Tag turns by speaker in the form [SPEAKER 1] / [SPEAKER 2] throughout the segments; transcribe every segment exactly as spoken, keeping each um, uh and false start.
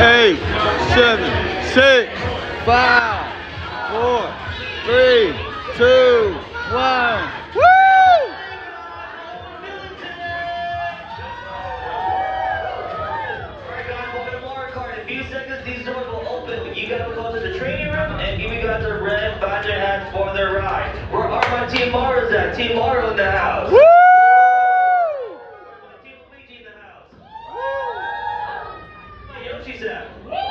[SPEAKER 1] eight, seven, six, five, four, three, two, one. Woo!
[SPEAKER 2] Alright guys, welcome to Mario Kart. In a few seconds, these doors will open. You gotta go to the training room and give you guys a red badger hat for the ride. Where are my Team Mario's at? Team Mario in the house.
[SPEAKER 1] Woo!
[SPEAKER 2] Team Luigi in the house. My Yoshi's at.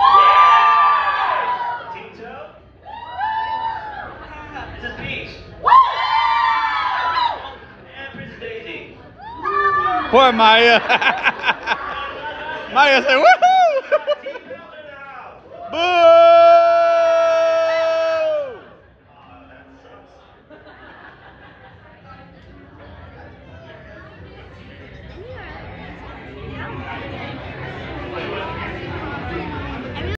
[SPEAKER 2] Team Toad. This is Peach. And Princess Daisy.
[SPEAKER 1] Poor Maya. Maya said, woo!